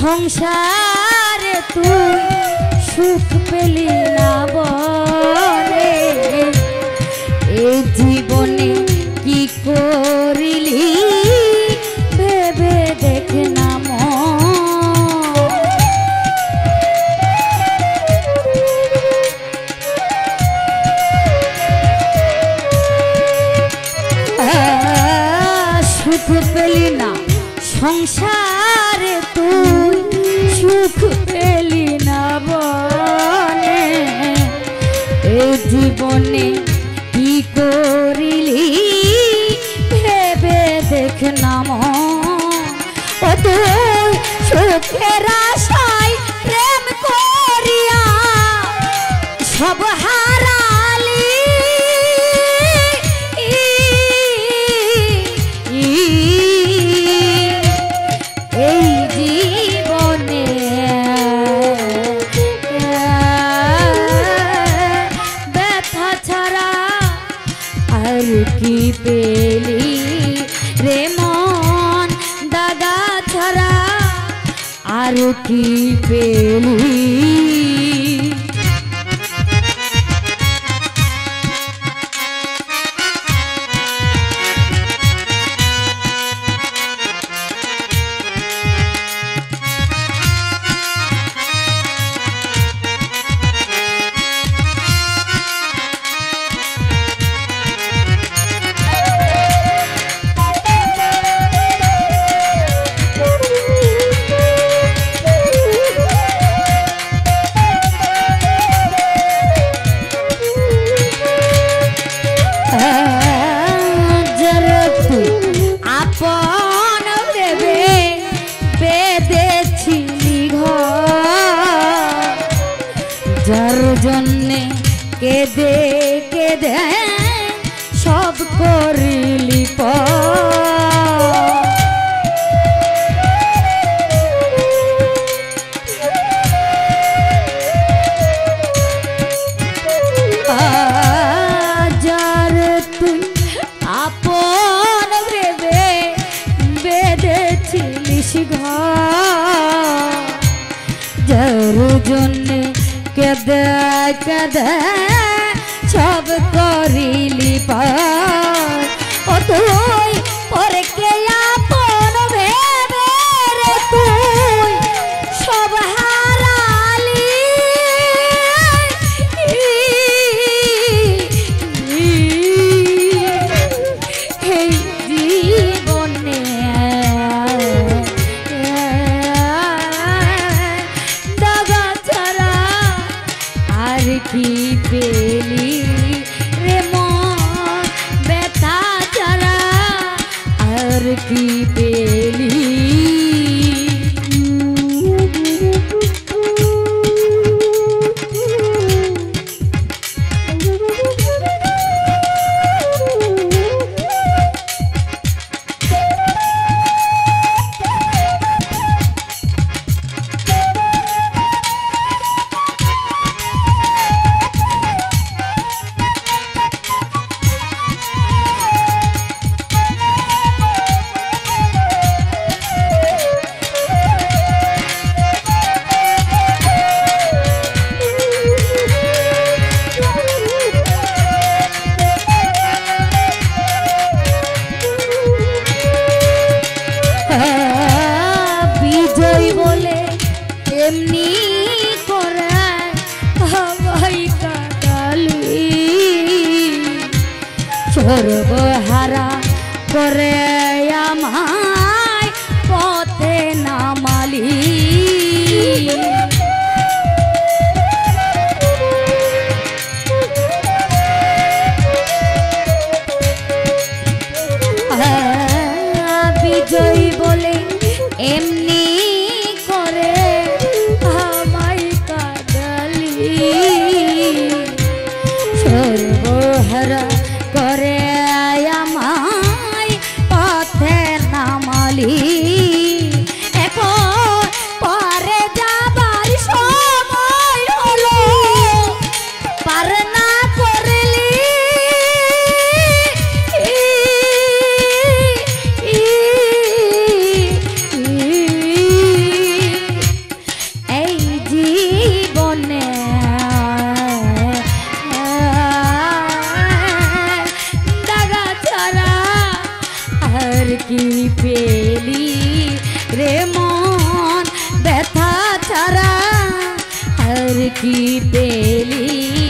সংসারে তুই সুখ পেলি না বলে এই জীবনে কি করিলি ভেবে দেখ না সুখ পেলি না সংসারে তুই সুখ পেলি না বলে এই জীবনে কি করিলি ভেবে দেখ না ও তুই সুখের আশায় প্রেম করিয়া সব হারালি এই জীবনে ব্যথা ছাড়া আর কি পেলি রে মন দাগা ছাড়া আর কি পেলি যার জন্যে কেঁদে কেঁদে সব করিলি যার তুই আপন ভেবে বেঁধেছিলিস ঘর যার জন্যে কেদে কেদে সব করিলি পার ও তুই পরে কে আপন ভেবে রে তুই সব হারালি এই জীবনে কি পেলি রে মন ব্যথা ছাড়া আর কি পেলি এমনি করে ভাই কাটালি সর্বহারা করে আমায় পথে নামালি বিজয় বলে এমনি করে আমায় কাটালি সর্বহারা করে আমায় পথে নামালি এখন পরে যাবার সময় হলো পার না করলি পেলি রে মন ব্যথা ছাড়া আর কি পেলি